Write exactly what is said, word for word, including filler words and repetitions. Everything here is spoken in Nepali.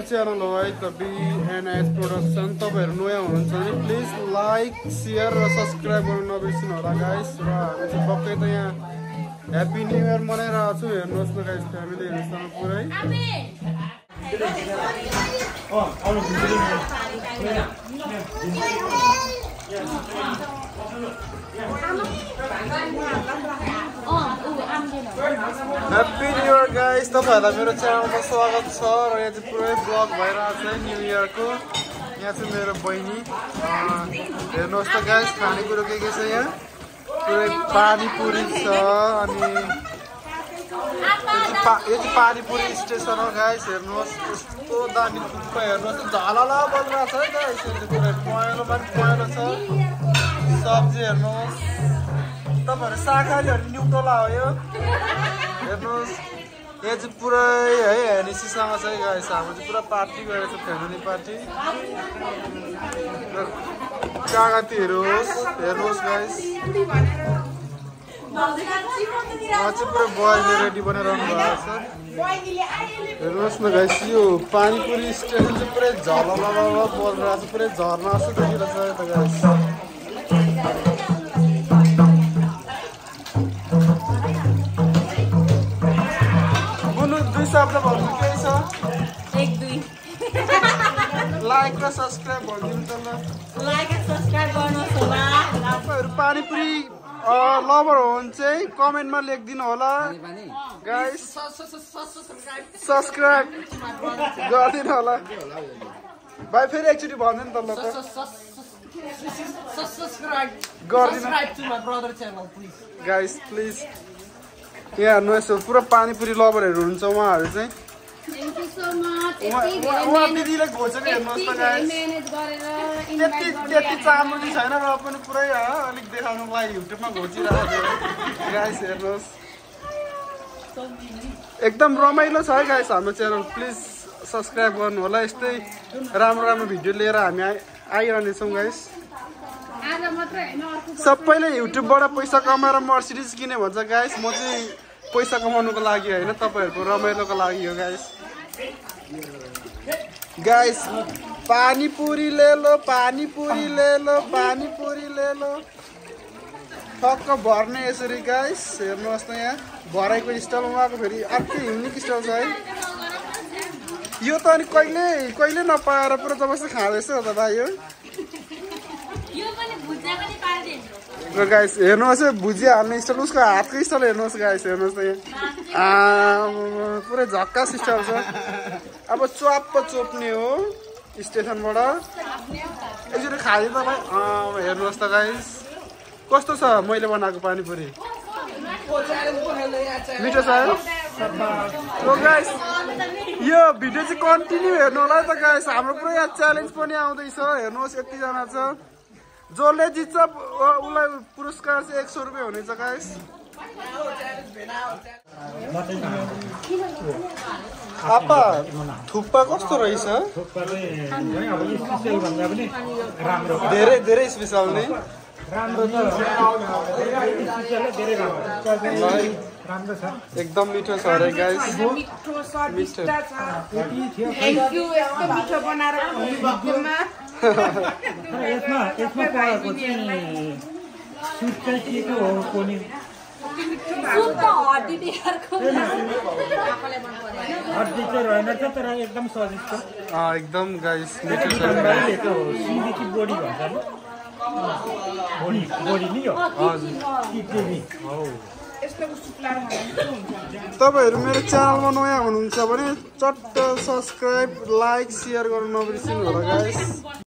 च्यानल हो है त बिएनएस प्रोडक्सन। तपाईहरु नयाँ हुनुहुन्छ भने प्लिज लाइक शेयर र सब्स्क्राइब गर्न नबिर्सिनु होला गाइस। र हामी चाहिँ पक्कै त यहाँ ह्यापी न्यू इयर मनाइरहेको छु। हेर्नुहोस् न गाइस, फ्यामिलीहरुसँग पुरै ह्यापी न्यू इयर गाइस। तपाईहरुलाई मेरो च्यानलमा स्वागत छ। र यहाँ चाहिँ पुरै ब्लग भइरहेको छ न्यू इयरको। यहाँ चाहिँ मेरो बहिनी हेर्नुहोस् त गाइस, खानेकुरो के के छ यहाँ। पुरै पानीपुरी छ। अनि यो चाहिँ पानीपुरी स्टेसन हो गाइस। हेर्नुहोस् कस्तो दामी थुक्पा। हेर्नुहोस् झलला बलिरहेको छ है गाइस। पुरै पहेँलो पनि पहेँलो छ। सब्जी हेर्नुहोस्, तपाईहरु शाकाहारी अनि न्युट्रला हो यो। हेर्नुहोस् यहाँ चाहिँ पुरै है हेनिसीसँग छ है गाइस। हाम्रो चाहिँ पुरा पार्टी गरेको छ, फ्यामिली पार्टी। कागतीहरू हेर्नुहोस् गाइस, उहाँ चाहिँ पुरै बयले रेडी बनाइरहनु भएको छ। हेर्नुहोस् न गाइस, यो पानीपुरी स्टेसन चाहिँ पुरै झलला बोलिरहेको छ। पुरै झर्ना जस्तो देखिरहेको छ यता गाइस। शब्द भन्नु केही छ? एक दुई लाइक र सब्स्क्राइब भनिदिनु त ल। लाइक र सब्स्क्राइब गर्नुहोस् होला। तपाईहरु पानीपुरी लभर हो भने चाहिँ कमेन्टमा लेखिदिनु होला गाइस। सब्स्क्राइब गरिदिनु होला भाइ। फेरि एकचोटि भनिदिनु त ल। सब्स्क्राइब गरिदिनु गाइस प्लिज। यहाँ हेर्नुहोस् पुरा पानीपुरी लभरहरू हुनुहुन्छ उहाँहरू चाहिँ। उहाँ दिदीले खोजेको हेर्नुहोस् त गाइस। त्यति त्यति चाम्रो चाहिँ छैन र पनि पुरै अलिक देखाउनुको लागि युट्युबमा घोचिरहेको छ गाइस। हेर्नुहोस् एकदम रमाइलो छ है गाइस हाम्रो च्यानल। प्लिज सब्स्क्राइब गर्नु होला। यस्तै राम्रो राम्रो भिडियो लिएर हामी आइरहनेछौँ गाइस। सबैले युट्युबबाट पैसा कमाएर मर्सिडिज किने भन्छ गाइस। म चाहिँ पैसा कमाउनुको लागि होइन, तपाईँहरूको रमाइलोको लागि हो गाइस। गाइस पानीपुरी ले लो, पानीपुरी ले लो, पानीपुरी ले लो। ठक्क भर्ने यसरी गाइस। हेर्नुहोस् न यहाँ भराइको स्टाइल उहाँको फेरि अर्कै युनिक स्टाइल छ है। यो त अनि कहिले कहिले नपाएर पुरा जबरजस्ती खाँदैछ हो त दाइ यो। गाइस हेर्नुहोस् है भुजिया हाल्ने स्टाइल, उसको हातको स्टाइल हेर्नुहोस् गाइस। हेर्नुहोस् त यहाँ पुरै झक्कास स्टाइल छ। अब चप्प चोप्ने हो स्टेसनबाट यसरी खायो तपाईँ। हेर्नुहोस् त गाइस कस्तो छ मैले बनाएको पानीपुरी। मिठो छ है गाइस। यो भिडियो चाहिँ कन्टिन्यू हेर्नु होला त गाइस। हाम्रो पुरै यहाँ च्यालेन्ज पनि आउँदैछ। हेर्नुहोस् यतिजना छ। जसले जित्छ उसलाई पुरस्कार चाहिँ एक सौ रुपियाँ हुनेछ गाइस। आपा थुक्पा कस्तो रहेछ? धेरै धेरै स्पेसल नि। एकदम मिठो छ अरे गाइस। मिठो यसमा यसमा पाएको चाहिँ सुप चाहिँ के को हो कोनी? हड्डी चाहिँ रहेन छ तर एकदम स्वादिष्ट। एकदम गाइस मिठो छ। सिधीकी बोडी भन्छ नि। बोडी बोडी नि हो। हजुर किडनी हो। तपाईहरु मेरो च्यानलमा नयाँ हुनुहुन्छ भने चट्ट सब्स्क्राइब लाइक शेयर गर्न नबिर्सिनु होला गाइस।